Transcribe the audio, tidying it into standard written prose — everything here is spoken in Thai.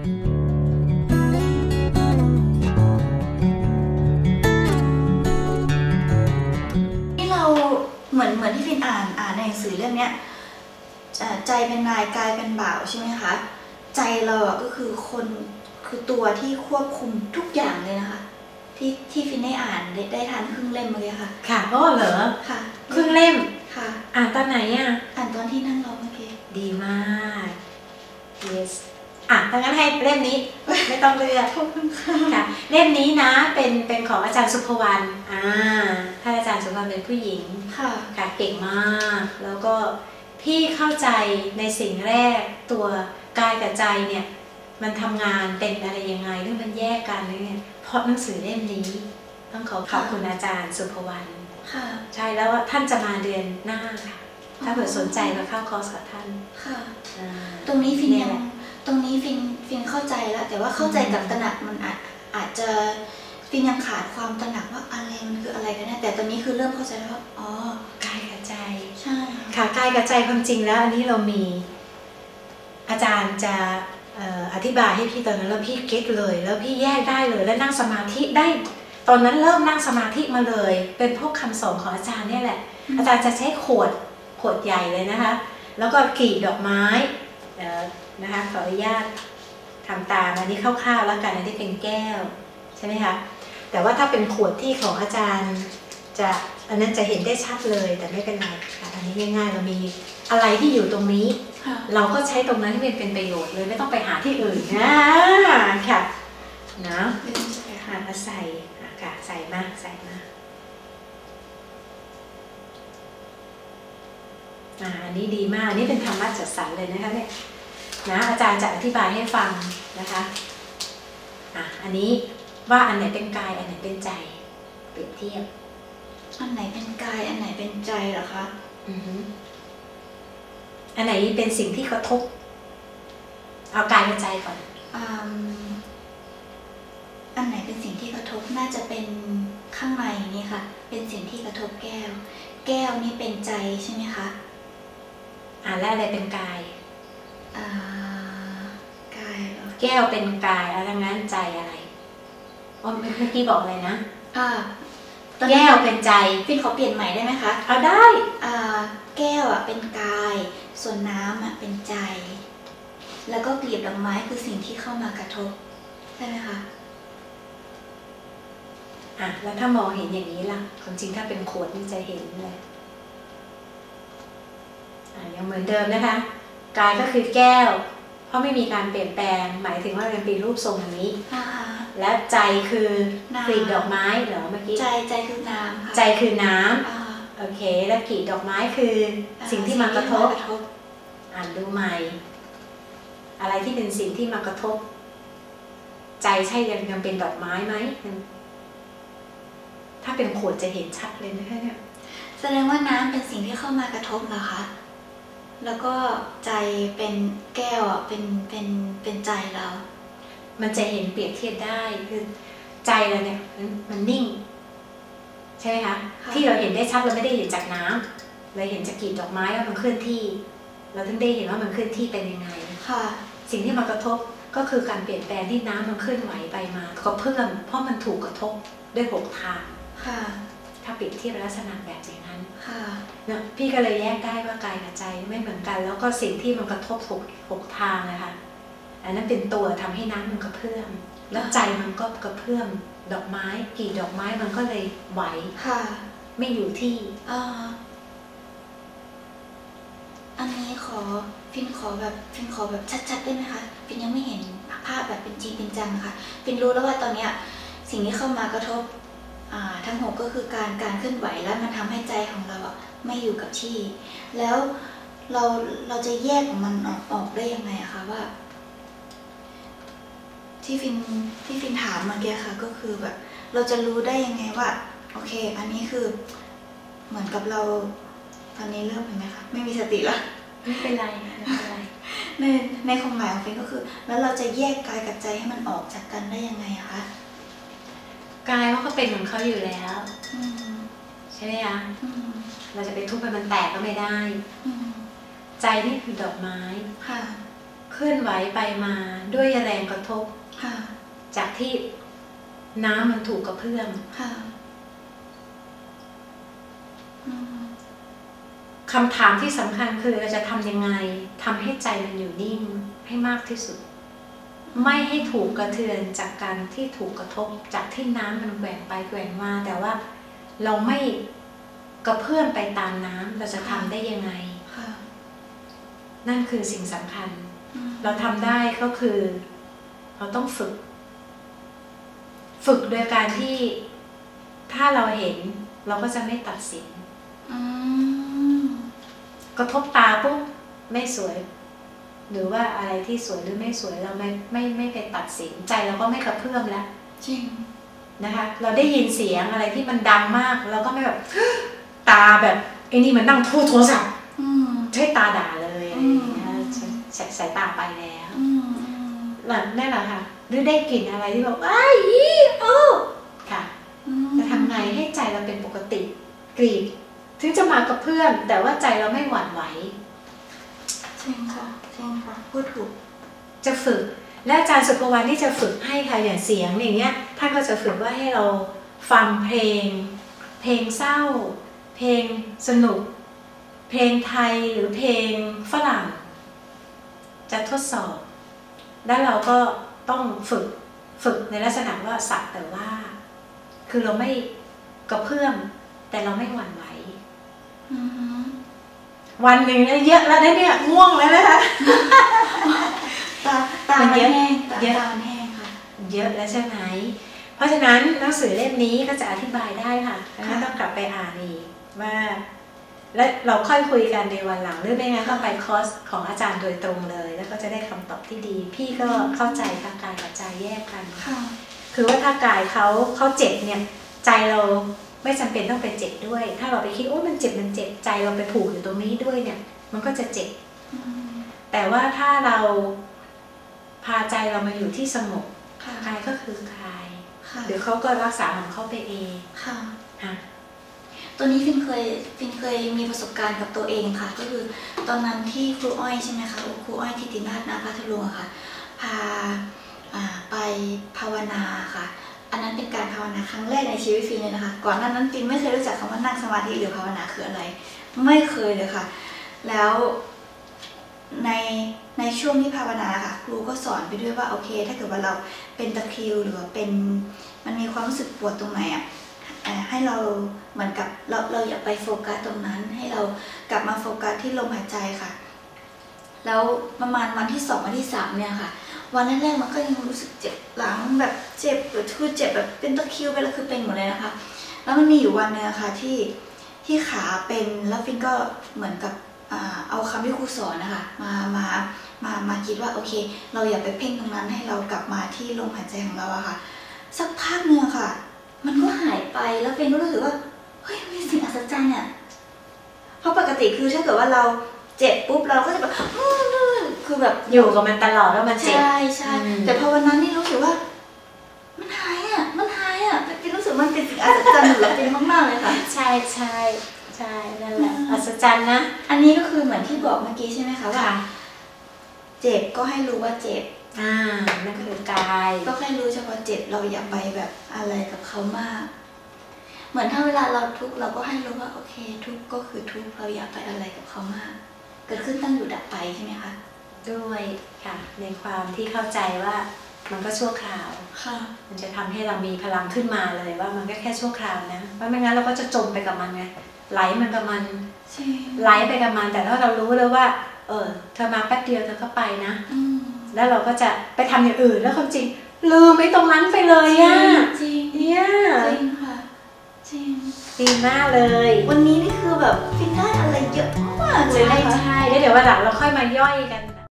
ที่เราเหมือนที่ฟินอ่านในหนังสือเรื่องนี้ใจเป็นนายกายเป็นบ่าวใช่ไหมคะใจเราก็คือตัวที่ควบคุมทุกอย่างเลยนะคะที่ฟินได้อ่านได้ทันครึ่งเล่มเลยค่ะค่ะก็เหรอค่ะครึ่งเล่มค่ะอ่านตอนไหนอ่านตอนที่นั่งรอเมื่อกี้ดีมาก yes ดังนั้นให้เล่มนี้ไม่ต้องเลือกค่ะเล่มนี้นะเป็นของอาจารย์สุภวรรณท่านอาจารย์สุภวรรณเป็นผู้หญิงค่ะเก่งมากแล้วก็พี่เข้าใจในสิ่งแรกตัวกายกับใจเนี่ยมันทำงานเป็นอะไรยังไงหรือมันแยกกันหรือไงเพราะหนังสือเล่มนี้ต้องขอบคุณอาจารย์สุภวรรณใช่แล้วท่านจะมาเดือนหน้าค่ะถ้าเผื่อสนใจมาเข้าคอร์สกับท่านค่ะตรงนี้ฟินเข้าใจแล้วแต่ว่าเข้าใจกับตระหนักมันอาจจะฟินยังขาดความตระหนักว่าอะไรมันคืออะไรกันแน่แต่ตอนนี้คือเริ่มเข้าใจแล้วว่าอ๋อกายกับใจใช่ค่ะกายกับใจความจริงแล้วอันนี้เรามีอาจารย์จะอธิบายให้พี่ตอนนั้นแล้วพี่เก็ตเลยแล้วพี่แยกได้เลยแล้วนั่งสมาธิได้ตอนนั้นเริ่มนั่งสมาธิมาเลยเป็นพวกคำสอนของอาจารย์นี่แหละอาจารย์จะใช้ขวดใหญ่เลยนะคะแล้วก็กรีดดอกไม้นะคะขออนุญาตทำตามอันนี้คร่าวๆแล้วกันอันนี้เป็นแก้วใช่ไหมคะแต่ว่าถ้าเป็นขวดที่ของอาจารย์จะอันนั้นจะเห็นได้ชัดเลยแต่ไม่เป็นไรค่ะอันนี้ง่ายๆเรามีอะไรที่อยู่ตรงนี้เราก็ใช้ตรงนั้นให้เป็นประโยชน์เลยไม่ต้องไปหาที่อื่นนะค่ะนะมาใส่ค่ะใส่มาอันนี้ดีมากอันนี้เป็นธรรมะจัดสรรเลยนะคะเนี่ยนะอาจารย์จะอธิบายให้ฟังนะคะอันนี้ว่าอันไหนเป็นกายอันไหนเป็นใจเปรียบเทียบอันไหนเป็นกายอันไหนเป็นใจเหรอคะอันไหนเป็นสิ่งที่กระทบเอากายกับใจก่อนอันไหนเป็นสิ่งที่กระทบน่าจะเป็นข้างในนี่ค่ะเป็นสิ่งที่กระทบแก้วนี่เป็นใจใช่ไหมคะแล้วอะไรเป็นกายกายเหรอแก้วเป็นกายแล้วงั้นใจอะไรเมื่อกี้บอกอะไรนะแก้วเป็นใจฟินขอเปลี่ยนใหม่ได้ไหมคะเอาได้แก้วเป็นกายส่วนน้ำเป็นใจแล้วก็กลีบดอกไม้คือสิ่งที่เข้ามากระทบใช่ไหมคะแล้วถ้ามองเห็นอย่างนี้ล่ะความจริงถ้าเป็นขวดนี่จะเห็นเลยยังเหมือนเดิมนะคะกายก็คือแก้วเพราะไม่มีการเปลี่ยนแปลงหมายถึงว่ามันเป็นรูปทรงอย่างนี้และใจคือกลีบดอกไม้เหรอเมื่อกี้ใจคือน้ำค่ะใจคือน้ำโอเคแล้วกลีบดอกไม้คือสิ่งที่มากระทบดูใหม่อะไรที่เป็นสิ่งที่มากระทบใจใช่ยังเป็นดอกไม้ไหมถ้าเป็นขวดจะเห็นชัดเลยนะคะเนี่ยแสดงว่าน้ำเป็นสิ่งที่เข้ามากระทบเหรอคะแล้วก็ใจเป็นแก้วเป็นใจเรามันจะเห็นเปรียบเทียบได้คือใจเราเนี่ยมันนิ่งใช่ไหมคะที่เราเห็นได้ชัดเราไม่ได้เห็นจากน้ำเราเห็นจากกลีบดอกไม้ว่ามันเคลื่อนที่เราถึงได้เห็นว่ามันเคลื่อนที่เป็นยังไงสิ่งที่มากระทบก็คือการเปลี่ยนแปลงที่น้ำมันเคลื่อนไหวไปมาก็เพิ่มเพราะมันถูกกระทบด้วย6 ทางถ้าเปรียบเทียบลักษณะแบบอย่างนั้นนะพี่ก็เลยแยกได้ว่ากายกับใจไม่เหมือนกันแล้วก็สิ่งที่มันกระทบ6 ทางนะคะอันนั้นเป็นตัวทำให้น้ำมันกระเพื่อมแล้วใจมันก็กระเพื่อมดอกไม้กลีบดอกไม้มันก็เลยไหวไม่อยู่ที่อันนี้ฟินขอแบบชัดๆได้ไหมคะฟินยังไม่เห็นภาพแบบเป็นจริงเป็นจังค่ะฟินรู้แล้วว่าตอนนี้สิ่งที่เข้ามากระทบทั้ง6ก็คือการเคลื่อนไหวแล้วมันทำให้ใจของเราไม่อยู่กับที่แล้วเราจะแยกของมันออกได้ยังไงอะคะว่าที่ฟินถามเมื่อกี้ค่ะก็คือแบบเราจะรู้ได้ยังไงว่าโอเคอันนี้คือเหมือนกับเราตอนนี้เริ่มเห็นไหมคะไม่มีสติแล้วไม่เป็นไรในความหมายของฟินก็คือแล้วเราจะแยกกายกับใจให้มันออกจากกันได้ยังไงอะคะกายเขาก็เป็นของเขาอยู่แล้วใช่ไหมคะเราจะไปทุบให้มันแตกก็ไม่ได้ใจนี่คือดอกไม้คเคลื่อนไหวไปมาด้วยแรงกระทบค่ะจากที่น้ำมันถูกกระเพื่อมค่ะอืมคำถามที่สำคัญคือเราจะทำยังไงทำให้ใจมันอยู่นิ่งให้มากที่สุด ไม่ให้ถูกกระเทือนจากการที่ถูกกระทบจากที่น้ำมันแกว่งไปแกว่งมาแต่ว่าเราไม่กระเพื่อมไปตามน้ำเราจะทำได้ยังไงค่ะนั่นคือสิ่งสำคัญอืมเราทำได้ก็คือเราต้องฝึกโดยการที่ถ้าเราเห็นเราก็จะไม่ตัดสินอืมกระทบตาปุ๊บไม่สวย หรือว่าอะไรที่สวยหรือไม่สวยเราไม่ไปตัดสินใจเราก็ไม่กระเพื่อมแล้วจริงนะคะ เราได้ยินเสียงอะไรที่มันดังมากเราก็ไม่แบบ ตาแบบไอ้นี่มันนั่งพูดโทรศัพท์อืมใช้ตาด่าเลยอะไรอย่างเงี้ยสายตาไปแล้วอืมนั่นแหละค่ะหรือได้กลิ่นอะไรที่แบบอ้ายอีโอ้ค่ะอืมจะทำไงให้ใจเราเป็นปกติกรีดถึงจะมากับเพื่อนแต่ว่าใจเราไม่หวั่นไหวจริงค่ะจริงค่ะพูดถูกจะฝึกและอาจารย์สุภวรรณที่จะฝึกให้ค่ะอย่างเสียงอย่างเงี้ยท่านก็จะฝึกว่าให้เราฟังเพลงเศร้า เพลงสนุก เพลงไทยหรือเพลงฝรั่ง จะทดสอบ แล้วเราก็ต้องฝึกในลักษณะว่าสักแต่ว่า คือเราไม่กระเพื่อมแต่เราไม่หวั่นไหวอือฮึวันหนึ่งเนี่ยเยอะแล้วนะเนี่ยง่วงแล้วนะคะตามันเยอะแห้งเยอะตามันแห้งค่ะเยอะแล้วใช่ไหม เพราะฉะนั้นหนังสือเล่มนี้ก็จะอธิบายได้ค่ะแล้วต้องกลับไปอ่านอีกว่า และเราค่อยคุยกันในวันหลังหรือไม่งั้นก็ไปคอร์สของอาจารย์โดยตรงเลย แล้วก็จะได้คำตอบที่ดี พี่ก็เข้าใจทางกายกับใจแยกกันค่ะคือว่าถ้ากายเขาเจ็บเนี่ยใจเราไม่จำเป็นต้องไปเจ็บด้วย ถ้าเราไปคิดโอ้มันเจ็บใจเราไปผูกอยู่ตรงนี้ด้วยเนี่ย มันก็จะเจ็บอืมแต่ว่าถ้าเราพาใจเรามาอยู่ที่สงบค่ะกายก็คือกายค่ะหรือเขาก็รักษาของเขาไปเองค่ะค่ะตัวนี้ฟินเคยมีประสบการณ์กับตัวเองค่ะ ก็คือตอนนั้นที่ครูอ้อยใช่ไหมคะครูอ้อยทิตินาถนาพัทลุงอะค่ะ พาไปภาวนาค่ะ อันนั้นเป็นการภาวนาครั้งแรกในชีวิตฟินเลยนะคะ ก่อนหน้านั้นฟินไม่เคยรู้จักคำว่านั่งสมาธิหรือภาวนาคืออะไร ไม่เคยเลยค่ะ แล้วในช่วงที่ภาวนาค่ะ ครูก็สอนไปด้วยว่าโอเค ถ้าเกิดว่าเราเป็นตะคริวหรือว่าเป็นมันมีความรู้สึกปวดตรงไหนอะให้เราเหมือนกับเราอย่าไปโฟกัสตรงนั้น ให้เรากลับมาโฟกัสที่ลมหายใจค่ะ แล้วประมาณวันที่2วันที่3เนี่ยค่ะ วันแรกๆมันก็ยังรู้สึกเจ็บหลังแบบเจ็บคือเจ็บแบบเป็นตะคริวไปแล้วคือเป็นหมดเลยนะคะ แล้วมันมีอยู่วันนึงค่ะที่ขาเป็นแล้วฟินก็เหมือนกับเอาคำที่ครูสอนนะคะมาคิดว่าโอเค เราอย่าไปเพ่งตรงนั้นให้เรากลับมาที่ลมหายใจของเราอะค่ะ สักพักนึงค่ะ มันก็หายไปแล้วฟินก็รู้สึกว่าเฮ้ยมีสิ่งอัศจรรย์เนี่ยเพราะปกติคือถ้าเกิดว่าเราเจ็บปุ๊บเราก็จะแบบคือแบบอยู่กับมันตลอดแล้วมันเจ็บใช่แต่พอวันนั้นนี่รู้สึกว่า มันหายอ่ะฟินรู้สึกมันเป็นสิ่งอัศจรรย์สำหรับฟินมากๆเลยค่ะใช่นั่นแหละอัศจรรย์นะอันนี้ก็คือเหมือนที่บอกเมื่อกี้ใช่ไหมคะว่าค่ะเจ็บก็ให้รู้ว่าเจ็บนั่นคือกายก็แค่รู้เฉพาะเจ็บเราอย่าไปแบบอะไรกับเขามาก เหมือนถ้าเวลาเราทุกข์เราก็ให้รู้ว่าโอเค ทุกข์ก็คือทุกข์เราอย่าไปอะไรกับเขามาก เกิดขึ้นตั้งอยู่ดับไปใช่ไหมคะด้วยค่ะ ในความที่เข้าใจว่ามันก็ชั่วคราวค่ะมันจะทำให้เรามีพลังขึ้นมาเลยว่ามันก็แค่ชั่วคราวนะเพราะไม่งั้นเราก็จะจมไปกับมันไงไหลมันกับมันใช่ไหลไปกับมันแต่ถ้าเรารู้แล้วว่าเธอมาแป๊บเดียวเธอก็ไปนะ แล้วเราก็จะไปทำอย่างอื่นแล้วความจริงลืมไอ้ตรงนั้นไปเลยอ่ะจริงเนี่ยจริงค่ะจริงดีมากเลยวันนี้นี่คือแบบฟินได้อะไรเยอะมากเลยนะคะใช่แล้วเดี๋ยววันหลังเราค่อยมาย่อยกัน